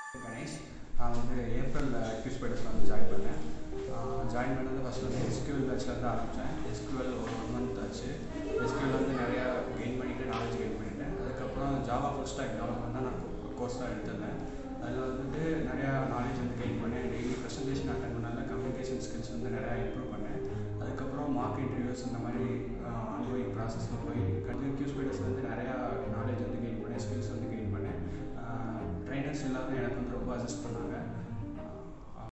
கணேஷ், நான் வந்து ஏப்ரலில் QSPiders வந்து ஜாயின் பண்ணேன். ஜாயின் பண்ணது ஃபஸ்ட்டு வந்து SQL பேட்ச்லேருந்து ஆரம்பித்தேன். SQL ஒரு 1 மந்த் ஆச்சு. SQL வந்து நிறையா கெயின் பண்ணிவிட்டு நாலேஜ் கெயின் பண்ணிட்டேன். அதுக்கப்புறம் ஜாவா ஃபுல் ஸ்டாக் டெவலப்மெண்ட் தான் நான் கோர்ஸ் தான் எடுத்திருந்தேன். அதில் வந்துட்டு நிறையா நாலேஜ் வந்து கெயின் பண்ணேன். டெய்லி ப்ரெசன்டேஷன் அட்டன் பண்ணால கம்யூனிகேஷன் ஸ்கில்ஸ் வந்து நிறையா இம்ப்ரூவ் பண்ணேன். அதுக்கப்புறம் மார்க் இன்டர்வியூஸ் இந்த மாதிரி ஆன்கோயிங் ப்ராசஸில் போய் QSPiders வந்து நிறையா நாலேஜ் வந்து கெயின் பண்ணேன், ஸ்கில்ஸ் வந்து கெயின் பண்ணேன். ட்ரைனர்ஸ் எல்லாமே எனக்கு வந்து ரொம்ப அசிஸ்ட் பண்ணாங்க.